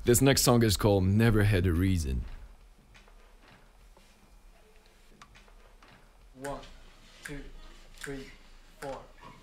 This next song is called Never Had a Reason. 1, 2, 3, 4.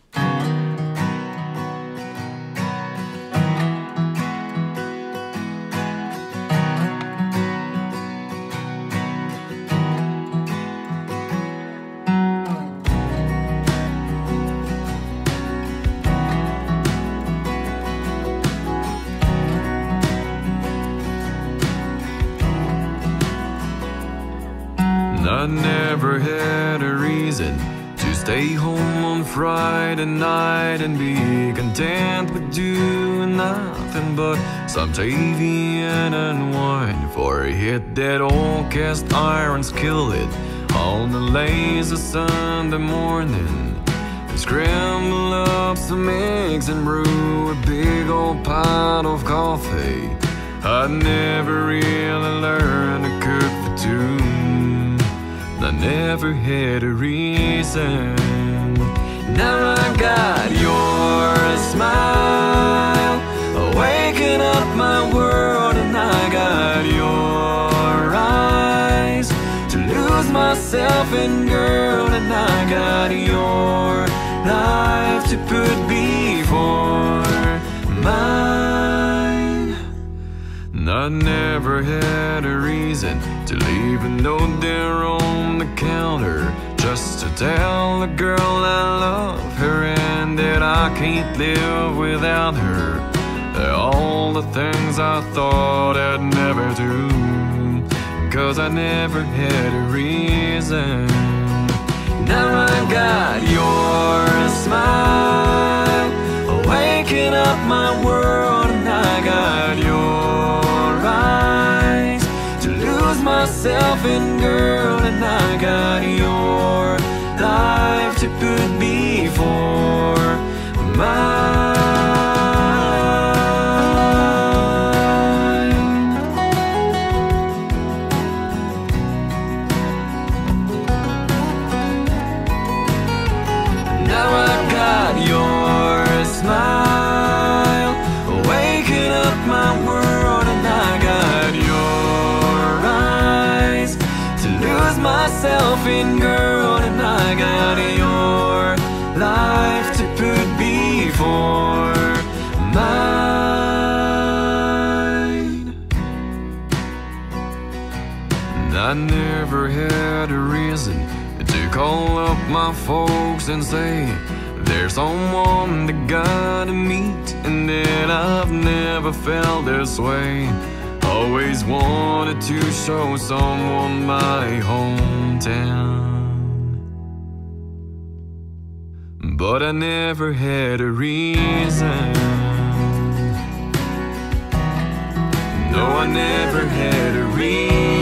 I never had a reason to stay home on Friday night and be content with doing nothing but some TV and unwind for a hit that old cast iron skillet on the lazy Sunday morning, and scramble up some eggs and brew a big old pot of coffee. I never really learned to cook for two. I never had a reason. Now I got your smile waking up my world, and I got your eyes to lose myself in, girl, and I got your life to put before mine. I never had a reason to leave a note there on the counter, just to tell the girl I love her and that I can't live without her. All the things I thought I'd never do, 'cause I never had a reason. Now I got your smile waking up my world, and I got your eyes to lose myself in, girl, and I got your life to put before mine. Now I got your smile waking up my world, and I got your eyes to lose myself in, girl, and I got your life to put before mine. I never had a reason to call up my folks and say there's someone that gotta meet, and that I've never felt this way. Always wanted to show someone my hometown, but I never had a reason. No, I never had a reason.